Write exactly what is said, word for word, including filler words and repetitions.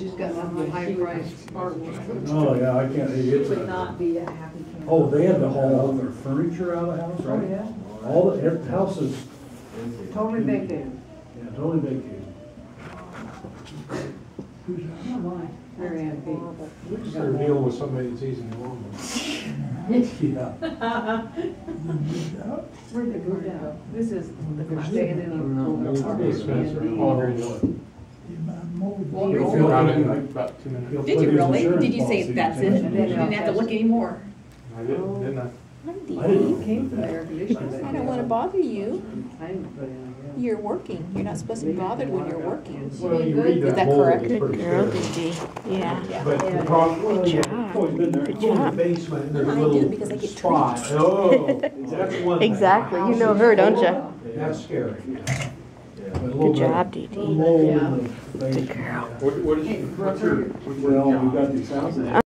she's got nothing high priced hardware. Oh, yeah, I can't, It it's would a, not be a happy camper. oh, they had to haul all their furniture out of the house, Oh, right? yeah? All the, every house is, Totally vacated. yeah, totally vacated. Oh, my. Very antique. At least they're dealing with somebody that's easy to live with. Yeah. Where'd they move out? This is, they're staying in a. It's pretty expensive. Oh, very good. Well, You'll it's- feel about it in like about two minutes. He'll Did put you his really? insurance Did you say policy that's in it? his You insurance. didn't have to look anymore. I did, didn't I? I'm I Dee. didn't. Came from the air conditioning. I don't want to bother you. I didn't put it in, yeah. You're working. You're not supposed to be bothered when you're working. Well, you read Is that that mold, correct? it's pretty Girl, scary. DeeDee. Yeah. But the problem, well, Good yeah, job. it's always been there. Good Go in the job. basement, and there's a I do, little because I get spot. treats. Oh, that's one thing. Exactly. You House know is her, don't full. ya? That's scary. But a little Good bit job, of DeeDee. Mold Yeah. in the basement. Good girl. What, what is, what's your, what's your Well, we job? got these houses.